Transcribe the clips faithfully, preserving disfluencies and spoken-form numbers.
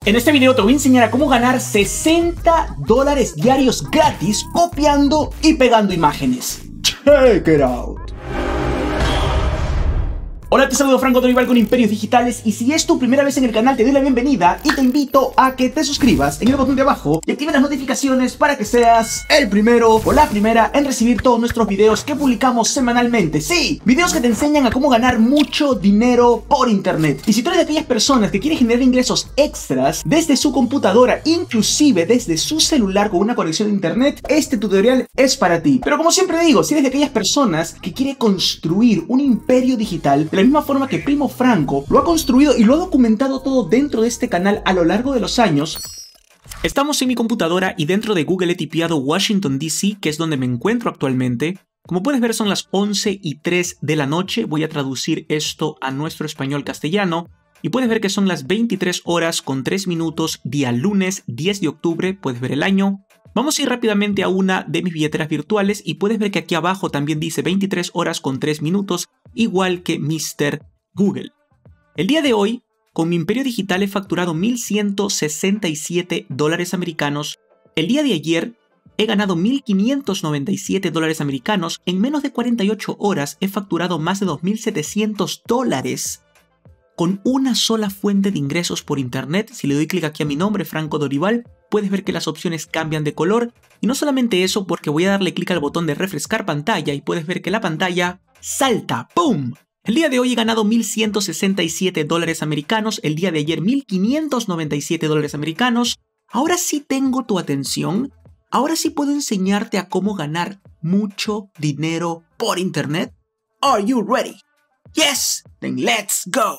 En este video te voy a enseñar a cómo ganar sesenta dólares diarios gratis copiando y pegando imágenes. Check it out. Hola, te saludo Franco Dorival con Imperios Digitales, y si es tu primera vez en el canal te doy la bienvenida y te invito a que te suscribas en el botón de abajo y actives las notificaciones para que seas el primero o la primera en recibir todos nuestros videos que publicamos semanalmente. Sí, videos que te enseñan a cómo ganar mucho dinero por internet. Y si tú eres de aquellas personas que quieren generar ingresos extras desde su computadora, inclusive desde su celular con una conexión a internet, este tutorial es para ti. Pero como siempre digo, si eres de aquellas personas que quiere construir un imperio digital de la misma forma que Primo Franco lo ha construido y lo ha documentado todo dentro de este canal a lo largo de los años. Estamos en mi computadora y dentro de Google he tipeado Washington D C, que es donde me encuentro actualmente. Como puedes ver, son las once y tres de la noche. Voy a traducir esto a nuestro español castellano. Y puedes ver que son las veintitrés horas con tres minutos, día lunes diez de octubre, puedes ver el año. Vamos a ir rápidamente a una de mis billeteras virtuales y puedes ver que aquí abajo también dice veintitrés horas con tres minutos, igual que mister Google. El día de hoy, con mi imperio digital he facturado mil ciento sesenta y siete dólares americanos. El día de ayer he ganado mil quinientos noventa y siete dólares americanos. En menos de cuarenta y ocho horas he facturado más de dos mil setecientos dólares. Con una sola fuente de ingresos por internet. Si le doy clic aquí a mi nombre, Franco Dorival, puedes ver que las opciones cambian de color. Y no solamente eso, porque voy a darle clic al botón de refrescar pantalla y puedes ver que la pantalla salta. ¡Pum! El día de hoy he ganado mil ciento sesenta y siete dólares americanos. El día de ayer mil quinientos noventa y siete dólares americanos. Ahora sí tengo tu atención. Ahora sí puedo enseñarte a cómo ganar mucho dinero por internet. Are you ready? Yes, then let's go.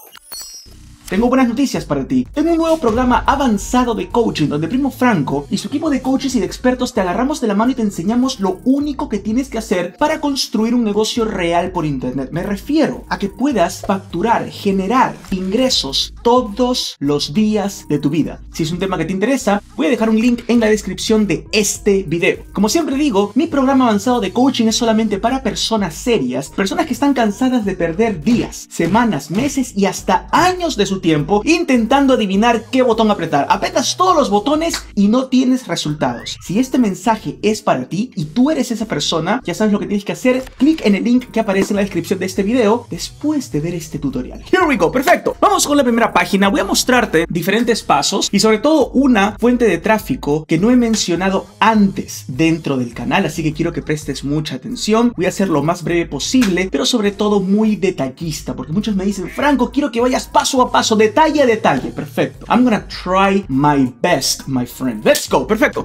Tengo buenas noticias para ti. Tengo un nuevo programa avanzado de coaching donde Primo Franco y su equipo de coaches y de expertos te agarramos de la mano y te enseñamos lo único que tienes que hacer para construir un negocio real por internet. Me refiero a que puedas facturar, generar ingresos todos los días de tu vida. Si es un tema que te interesa, voy a dejar un link en la descripción de este video. Como siempre digo, mi programa avanzado de coaching es solamente para personas serias, personas que están cansadas de perder días, semanas, meses y hasta años de su tiempo intentando adivinar qué botón apretar. Apretas todos los botones y no tienes resultados. Si este mensaje es para ti y tú eres esa persona, ya sabes lo que tienes que hacer. Clic en el link que aparece en la descripción de este video después de ver este tutorial. Here we go, perfecto. Vamos con la primera página. Voy a mostrarte diferentes pasos y sobre todo una fuente de tráfico que no he mencionado antes dentro del canal, así que quiero que prestes mucha atención. Voy a hacer lo más breve posible, pero sobre todo muy detallista, porque muchos me dicen: Franco, quiero que vayas paso a paso, detalle a detalle. Perfecto. I'm gonna try my best, my friend. Let's go. Perfecto.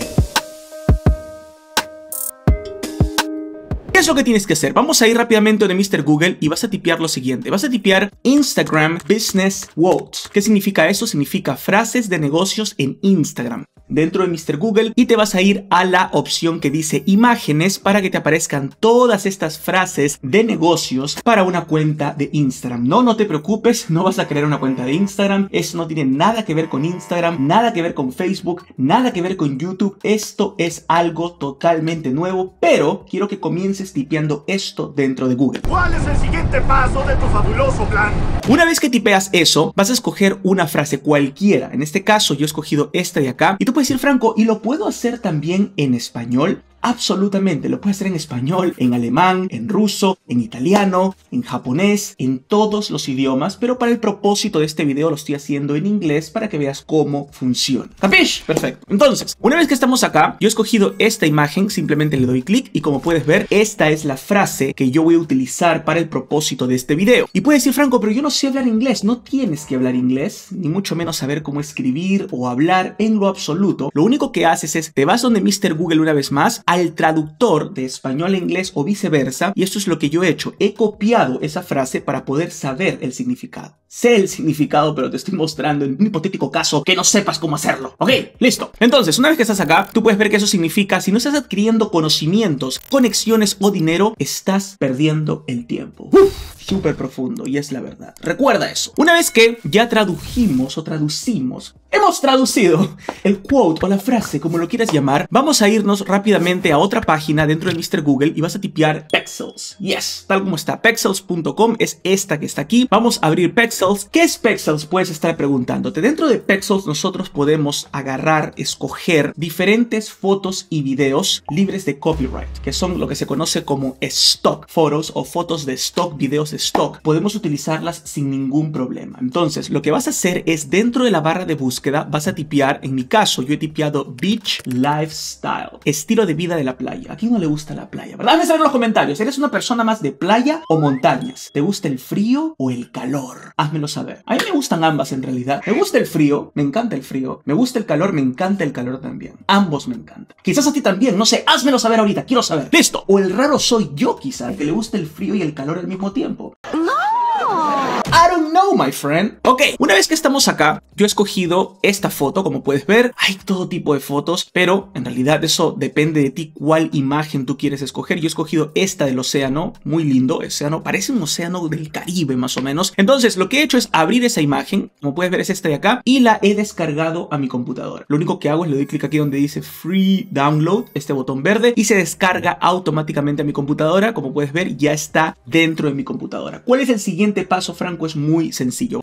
¿Qué es lo que tienes que hacer? Vamos a ir rápidamente de mister Google y vas a tipear lo siguiente. Vas a tipear Instagram Business Quotes. ¿Qué significa eso? Significa frases de negocios en Instagram dentro de mister Google, y te vas a ir a la opción que dice imágenes para que te aparezcan todas estas frases de negocios para una cuenta de Instagram. No, no te preocupes, no vas a crear una cuenta de Instagram. Eso no tiene nada que ver con Instagram, nada que ver con Facebook, nada que ver con YouTube. Esto es algo totalmente nuevo, pero quiero que comiences tipeando esto dentro de Google. ¿Cuál es el siguiente paso de tu fabuloso plan? Una vez que tipeas eso, vas a escoger una frase cualquiera. En este caso yo he escogido esta de acá y tú puedes decir: Franco, ¿y lo puedo hacer también en español? Absolutamente, lo puedes hacer en español, en alemán, en ruso, en italiano, en japonés, en todos los idiomas, pero para el propósito de este video lo estoy haciendo en inglés para que veas cómo funciona. ¿Capish? Perfecto. Entonces, una vez que estamos acá, yo he escogido esta imagen, simplemente le doy clic y como puedes ver, esta es la frase que yo voy a utilizar para el propósito de este video. Y puedes decir: Franco, pero yo no sé hablar inglés. No tienes que hablar inglés, ni mucho menos saber cómo escribir o hablar en lo absoluto. Lo único que haces es, te vas donde mister Google una vez más, al traductor de español a inglés o viceversa, y esto es lo que yo he hecho. He copiado esa frase para poder saber el significado. Sé el significado, pero te estoy mostrando en un hipotético caso que no sepas cómo hacerlo. Ok, listo. Entonces, una vez que estás acá, tú puedes ver que eso significa: si no estás adquiriendo conocimientos, conexiones o dinero, estás perdiendo el tiempo. Uf, súper profundo, y es la verdad. Recuerda eso. Una vez que ya tradujimos o traducimos, hemos traducido el quote o la frase, como lo quieras llamar, vamos a irnos rápidamente a otra página dentro de mister Google y vas a tipear Pexels. Yes, tal como está. Pexels punto com es esta que está aquí. Vamos a abrir Pexels. Pexels. ¿Qué es Pexels? Puedes estar preguntándote. Dentro de Pexels nosotros podemos agarrar, escoger diferentes fotos y videos libres de copyright, que son lo que se conoce como stock photos o fotos de stock, videos de stock. Podemos utilizarlas sin ningún problema. Entonces, lo que vas a hacer es dentro de la barra de búsqueda vas a tipear, en mi caso, yo he tipeado Beach Lifestyle, estilo de vida de la playa. ¿A quién no le gusta la playa, verdad? Déjame saber en los comentarios, ¿eres una persona más de playa o montañas? ¿Te gusta el frío o el calor? Házmelo saber. A mí me gustan ambas en realidad. Me gusta el frío, me encanta el frío. Me gusta el calor, me encanta el calor también. Ambos me encantan. Quizás a ti también, no sé, házmelo saber ahorita, quiero saber. ¡Listo! O el raro soy yo quizá, que le gusta el frío y el calor al mismo tiempo. ¡No! I don't know, my friend. Ok, una vez que estamos acá, yo he escogido esta foto, como puedes ver. Hay todo tipo de fotos, pero en realidad eso depende de ti cuál imagen tú quieres escoger. Yo he escogido esta del océano, muy lindo, océano, parece un océano del Caribe más o menos. Entonces lo que he hecho es abrir esa imagen, como puedes ver es esta de acá, y la he descargado a mi computadora. Lo único que hago es le doy clic aquí donde dice Free Download, este botón verde, y se descarga automáticamente a mi computadora. Como puedes ver, ya está dentro de mi computadora. ¿Cuál es el siguiente paso, Franco? Es muy sencillo.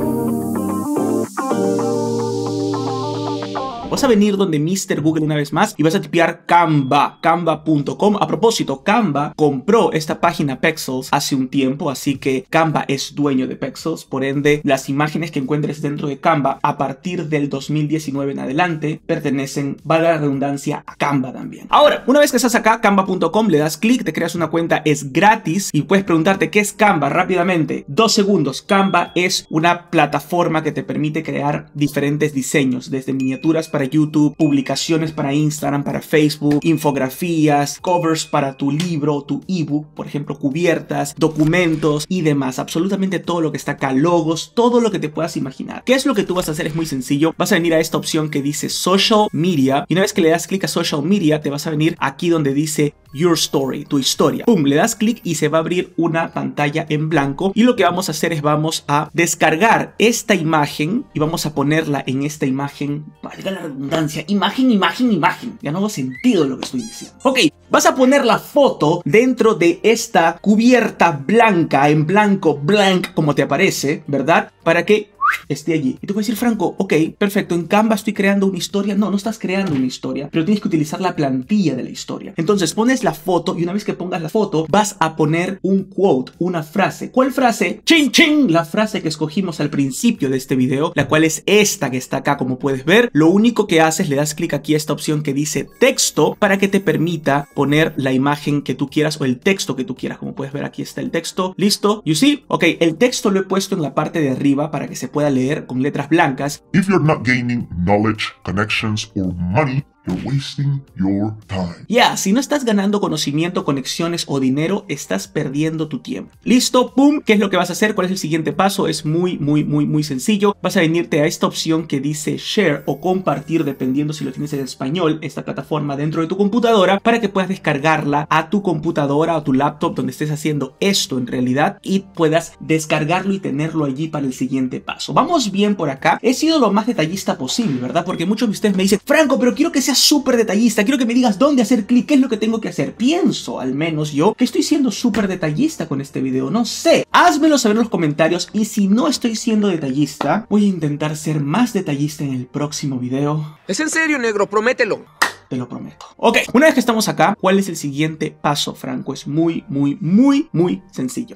Vas a venir donde mister Google una vez más y vas a tipear Canva, canva punto com. A propósito, Canva compró esta página Pexels hace un tiempo, así que Canva es dueño de Pexels. Por ende, las imágenes que encuentres dentro de Canva a partir del dos mil diecinueve en adelante pertenecen, valga la redundancia, a Canva también. Ahora, una vez que estás acá, canva punto com, le das clic, te creas una cuenta, es gratis y puedes preguntarte qué es Canva rápidamente. Dos segundos. Canva es una plataforma que te permite crear diferentes diseños, desde miniaturas para YouTube, publicaciones para Instagram, para Facebook, infografías, covers para tu libro, tu ebook, por ejemplo, cubiertas, documentos y demás. Absolutamente todo lo que está acá, logos, todo lo que te puedas imaginar. ¿Qué es lo que tú vas a hacer? Es muy sencillo. Vas a venir a esta opción que dice Social Media y una vez que le das clic a Social Media, te vas a venir aquí donde dice Your Story, tu historia. Pum, le das clic y se va a abrir una pantalla en blanco y lo que vamos a hacer es vamos a descargar esta imagen y vamos a ponerla en esta imagen, valga la redundancia, imagen, imagen, imagen. Ya no hago sentido lo que estoy diciendo. Ok, vas a poner la foto dentro de esta cubierta blanca, en blanco, blank, como te aparece, ¿verdad? Para que esté allí. Y tú puedes decir, Franco, ok, perfecto, en Canva estoy creando una historia. No, no estás creando una historia, pero tienes que utilizar la plantilla de la historia. Entonces pones la foto y una vez que pongas la foto, vas a poner un quote, una frase. ¿Cuál frase? ¡Chin, chin! La frase que escogimos al principio de este video, la cual es esta que está acá, como puedes ver. Lo único que haces, le das clic aquí a esta opción que dice texto para que te permita poner la imagen que tú quieras o el texto que tú quieras. Como puedes ver, aquí está el texto. ¿Listo? ¿You see? Ok, el texto lo he puesto en la parte de arriba para que se pueda leer con letras blancas. If you're not gaining knowledge, connections, or money, you're wasting your time. Ya, yeah, si no estás ganando conocimiento, conexiones o dinero, estás perdiendo tu tiempo. ¿Listo? ¡Pum! ¿Qué es lo que vas a hacer? ¿Cuál es el siguiente paso? Es muy, muy, muy, muy sencillo. Vas a venirte a esta opción que dice Share o compartir, dependiendo si lo tienes en español, esta plataforma dentro de tu computadora, para que puedas descargarla a tu computadora o tu laptop donde estés haciendo esto en realidad y puedas descargarlo y tenerlo allí para el siguiente paso. Vamos bien por acá. He sido lo más detallista posible, ¿verdad? Porque muchos de ustedes me dicen, Franco, pero quiero que sea súper detallista, quiero que me digas dónde hacer clic, qué es lo que tengo que hacer. Pienso, al menos yo, que estoy siendo súper detallista con este video, no sé. Házmelo saber en los comentarios y si no estoy siendo detallista, voy a intentar ser más detallista en el próximo video. ¿Es en serio, negro? Promételo. Te lo prometo. Ok, una vez que estamos acá, ¿cuál es el siguiente paso, Franco? Es muy, muy, muy, muy sencillo.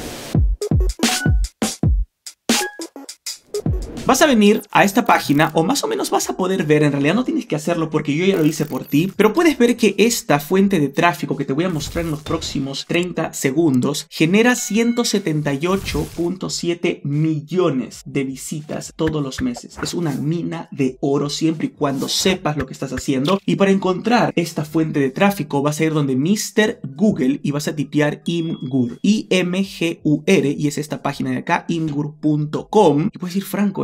Vas a venir a esta página, o más o menos vas a poder ver, en realidad no tienes que hacerlo porque yo ya lo hice por ti, pero puedes ver que esta fuente de tráfico que te voy a mostrar en los próximos treinta segundos genera ciento setenta y ocho punto siete millones de visitas todos los meses. Es una mina de oro siempre y cuando sepas lo que estás haciendo. Y para encontrar esta fuente de tráfico vas a ir donde mister Google y vas a tipear Imgur, I M G U R, y es esta página de acá, imgur punto com, y puedes decir, Franco,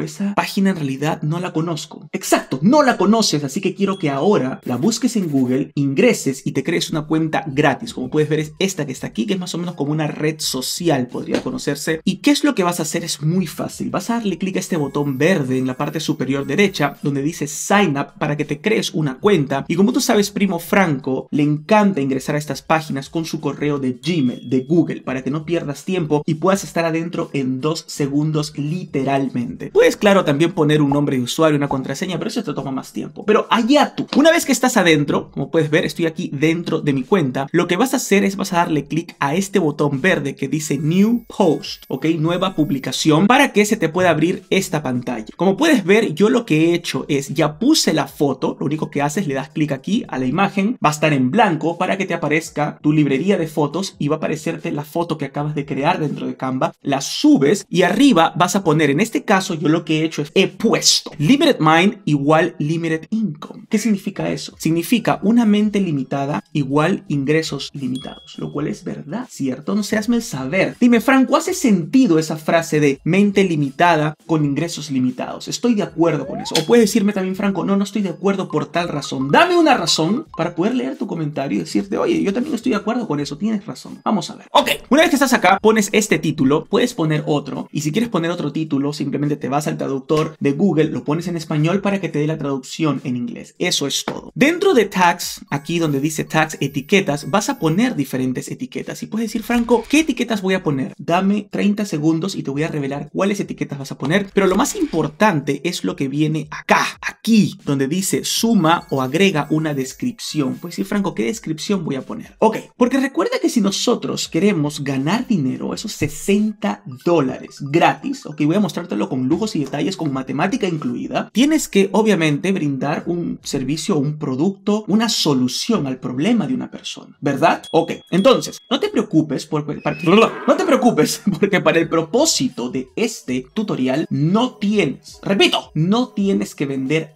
esa página en realidad no la conozco. Exacto, no la conoces, así que quiero que ahora la busques en Google, ingreses y te crees una cuenta gratis. Como puedes ver es esta que está aquí, que es más o menos como una red social, podría conocerse. ¿Y qué es lo que vas a hacer? Es muy fácil. Vas a darle clic a este botón verde en la parte superior derecha, donde dice Sign Up, para que te crees una cuenta. Y como tú sabes, primo Franco le encanta ingresar a estas páginas con su correo de Gmail, de Google, para que no pierdas tiempo y puedas estar adentro en dos segundos literalmente. Puedes, claro, también poner un nombre de usuario, una contraseña, pero eso te toma más tiempo. Pero allá tú. Una vez que estás adentro, como puedes ver, estoy aquí dentro de mi cuenta. Lo que vas a hacer es vas a darle clic a este botón verde que dice New Post, ¿ok? Nueva publicación, para que se te pueda abrir esta pantalla. Como puedes ver, yo lo que he hecho es, ya puse la foto, lo único que haces, le das clic aquí a la imagen, va a estar en blanco para que te aparezca tu librería de fotos y va a aparecerte la foto que acabas de crear dentro de Canva, la subes y arriba vas a poner, en este caso yo lo que he hecho es, he puesto Limited Mind igual Limited Income. ¿Qué significa eso? Significa una mente limitada igual ingresos limitados, lo cual es verdad, ¿cierto? No sé, hazme el saber. Dime, Franco, ¿hace sentido esa frase de mente limitada con ingresos limitados? Estoy de acuerdo con eso. O puedes decirme también, Franco, no, no estoy de acuerdo por tal razón. Dame una razón para poder leer tu comentario y decirte, oye, yo también estoy de acuerdo con eso, tienes razón. Vamos a ver. Ok, una vez que estás acá, pones este título, puedes poner otro, y si quieres poner otro título, simplemente te vas al traductor de Google, lo pones en español para que te dé la traducción en inglés. Eso es todo. Dentro de tags, aquí donde dice tags, etiquetas, vas a poner diferentes etiquetas y puedes decir, Franco, ¿qué etiquetas voy a poner? Dame treinta segundos y te voy a revelar cuáles etiquetas vas a poner, pero lo más importante es lo que viene acá, aquí, donde dice suma o agrega una descripción. Puedes decir, Franco, ¿qué descripción voy a poner? Ok, porque recuerda que si nosotros queremos ganar dinero, esos sesenta dólares gratis, ok, voy a mostrártelo con lujos y detalles, con matemática incluida, tienes que obviamente brindar un servicio, un producto, una solución al problema de una persona, ¿verdad? Ok, entonces, no te preocupes porque, para, no te preocupes porque para el propósito de este tutorial no tienes, repito, no tienes que vender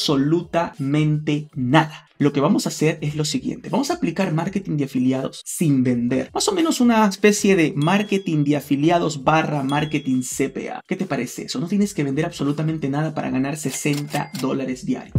absolutamente nada. Lo que vamos a hacer es lo siguiente. Vamos a aplicar marketing de afiliados sin vender. Más o menos una especie de marketing de afiliados barra marketing C P A. ¿Qué te parece eso? No tienes que vender absolutamente nada para ganar sesenta dólares diarios.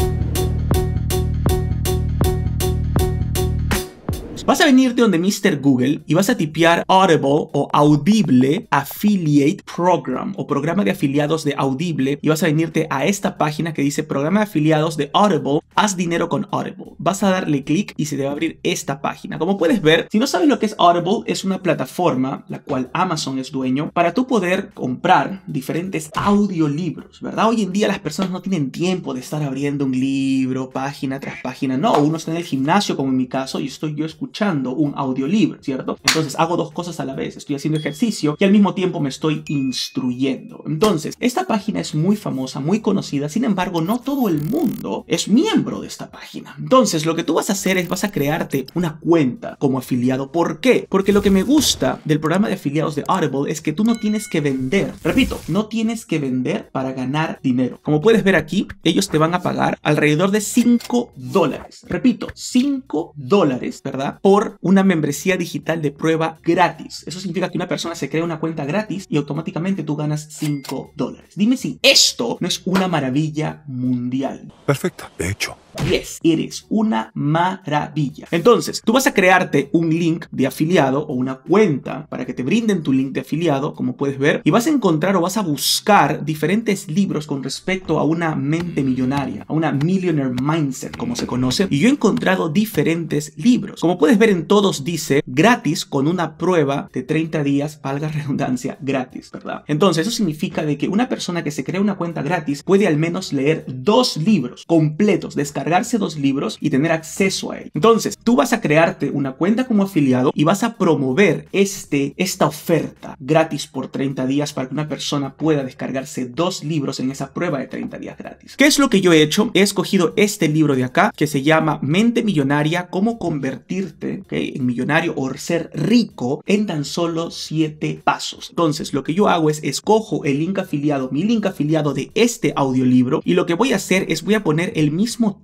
Vas a venirte donde mister Google y vas a tipear Audible o Audible Affiliate Program o programa de afiliados de Audible y vas a venirte a esta página que dice programa de afiliados de Audible, haz dinero con Audible. Vas a darle clic y se te va a abrir esta página. Como puedes ver, si no sabes lo que es Audible, es una plataforma la cual Amazon es dueño para tú poder comprar diferentes audiolibros, ¿verdad? Hoy en día las personas no tienen tiempo de estar abriendo un libro página tras página. No, uno está en el gimnasio como en mi caso y estoy yo escuchando un audiolibro, ¿cierto? Entonces hago dos cosas a la vez, estoy haciendo ejercicio y al mismo tiempo me estoy instruyendo. Entonces, esta página es muy famosa, muy conocida, sin embargo, no todo el mundo es miembro de esta página. Entonces, lo que tú vas a hacer es vas a crearte una cuenta como afiliado. ¿Por qué? Porque lo que me gusta del programa de afiliados de Audible es que tú no tienes que vender. Repito, no tienes que vender para ganar dinero. Como puedes ver aquí, ellos te van a pagar alrededor de cinco dólares. Repito, cinco dólares, ¿verdad? Por una membresía digital de prueba gratis. Eso significa que una persona se crea una cuenta gratis y automáticamente tú ganas cinco dólares. Dime si esto no es una maravilla mundial. Perfecto, de hecho. Yes, eres una maravilla. Entonces, tú vas a crearte un link de afiliado o una cuenta para que te brinden tu link de afiliado, como puedes ver, y vas a encontrar o vas a buscar diferentes libros con respecto a una mente millonaria, a una millionaire mindset, como se conoce, y yo he encontrado diferentes libros. Como puedes ver, en todos dice gratis con una prueba de treinta días, valga redundancia, gratis, ¿verdad? Entonces, eso significa de que una persona que se crea una cuenta gratis puede al menos leer dos libros completos, descargados, cargarse dos libros y tener acceso a él. Entonces, tú vas a crearte una cuenta como afiliado y vas a promover este, esta oferta gratis por treinta días para que una persona pueda descargarse dos libros en esa prueba de treinta días gratis. ¿Qué es lo que yo he hecho? He escogido este libro de acá que se llama Mente Millonaria, cómo convertirte, ¿okay?, en millonario o ser rico en tan solo siete pasos. Entonces, lo que yo hago es escojo el link afiliado, mi link afiliado de este audiolibro, y lo que voy a hacer es voy a poner el mismo título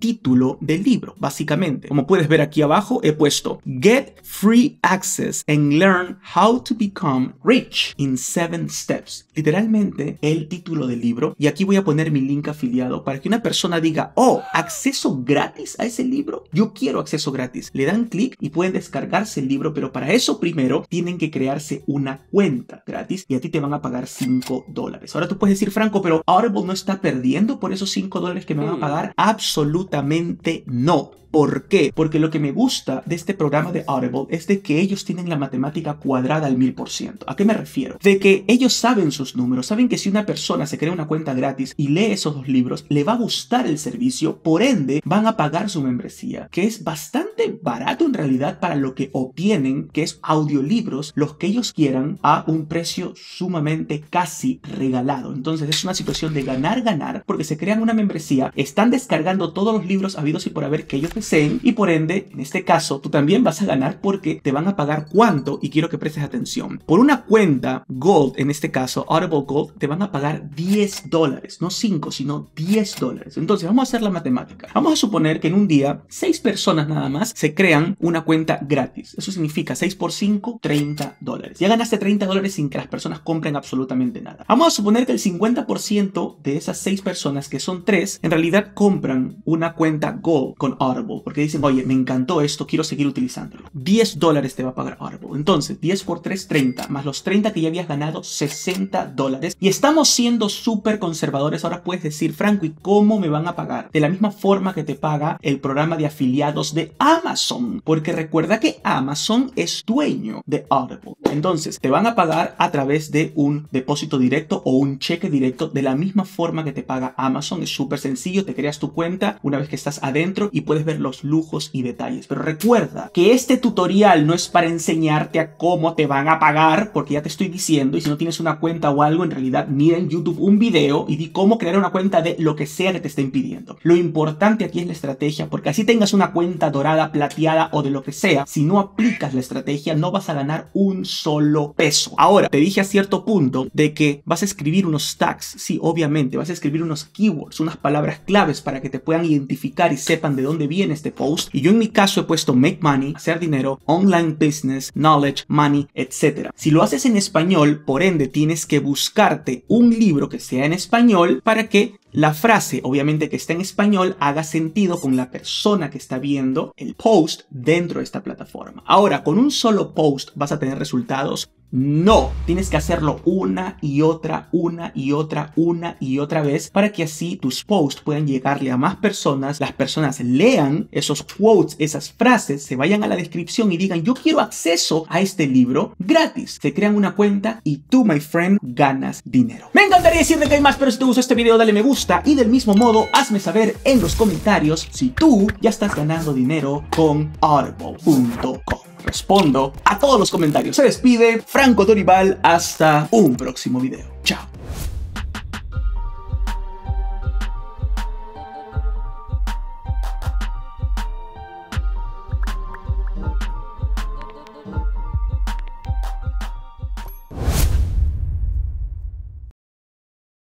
título del libro, básicamente. Como puedes ver aquí abajo, he puesto Get Free Access and Learn How to Become Rich in seven Steps. Literalmente, el título del libro. Y aquí voy a poner mi link afiliado para que una persona diga, oh, ¿acceso gratis a ese libro? Yo quiero acceso gratis. Le dan clic y pueden descargarse el libro, pero para eso primero tienen que crearse una cuenta gratis y a ti te van a pagar cinco dólares. Ahora tú puedes decir, Franco, pero Audible no está perdiendo por esos cinco dólares que me van a pagar. Absolutamente no. ¿Por qué? Porque lo que me gusta de este programa de Audible es de que ellos tienen la matemática cuadrada al mil por ciento. ¿A qué me refiero? De que ellos saben sus números, saben que si una persona se crea una cuenta gratis y lee esos dos libros, le va a gustar el servicio, por ende van a pagar su membresía, que es bastante barato en realidad para lo que obtienen, que es audiolibros, los que ellos quieran, a un precio sumamente casi regalado. Entonces es una situación de ganar-ganar, porque se crean una membresía, están descargando todos los libros habidos y por haber que ellos deseen, y por ende, en este caso, tú también vas a ganar porque te van a pagar cuánto, y quiero que prestes atención. Por una cuenta Gold, en este caso Audible Gold, te van a pagar diez dólares, no cinco, sino diez dólares. Entonces vamos a hacer la matemática. Vamos a suponer que en un día seis personas nada más se crean una cuenta gratis. Eso significa seis por cinco, treinta dólares. Ya ganaste treinta dólares sin que las personas compren absolutamente nada. Vamos a suponer que el cincuenta por ciento de esas seis personas, que son tres, en realidad compran una cuenta Gold con Audible, porque dicen, oye, me encantó esto, quiero seguir utilizándolo. diez dólares te va a pagar Audible. Entonces, diez por tres, treinta, más los treinta que ya habías ganado, sesenta dólares. Y estamos siendo súper conservadores. Ahora puedes decir, Franco, ¿y cómo me van a pagar? De la misma forma que te paga el programa de afiliados de Amazon, porque recuerda que Amazon es dueño de Audible. Entonces, te van a pagar a través de un depósito directo o un cheque directo, de la misma forma que te paga Amazon. Es súper sencillo, te creas tu cuenta una vez que estás adentro y puedes ver los lujos y detalles. Pero recuerda que este tutorial no es para enseñarte a cómo te van a pagar, porque ya te estoy diciendo, y si no tienes una cuenta o algo, en realidad mira en YouTube un video y di cómo crear una cuenta de lo que sea que te estén pidiendo. Lo importante aquí es la estrategia, porque así tengas una cuenta dorada, plateada o de lo que sea, si no aplicas la estrategia no vas a ganar un solo peso. Ahora, te dije a cierto punto de que vas a escribir unos tags. Sí, obviamente, vas a escribir unos keywords, unas palabras claves para que te puedan identificar y sepan de dónde viene este post. Y yo en mi caso he puesto make money, hacer dinero, online business, knowledge, money, etcétera. Si lo haces en español, por ende tienes que buscarte un libro que sea en español para que la frase, obviamente que está en español, haga sentido con la persona que está viendo el post dentro de esta plataforma. Ahora, ¿con un solo post vas a tener resultados? No, tienes que hacerlo una y otra, una y otra, una y otra vez para que así tus posts puedan llegarle a más personas, las personas lean esos quotes, esas frases, se vayan a la descripción y digan, yo quiero acceso a este libro gratis. Se crean una cuenta y tú, my friend, ganas dinero. Me encantaría decirte que hay más, pero si te gustó este video, dale me gusta y del mismo modo, hazme saber en los comentarios si tú ya estás ganando dinero con audible punto com. Respondo a todos los comentarios. Se despide Franco Dorival. Hasta un próximo video. Chao.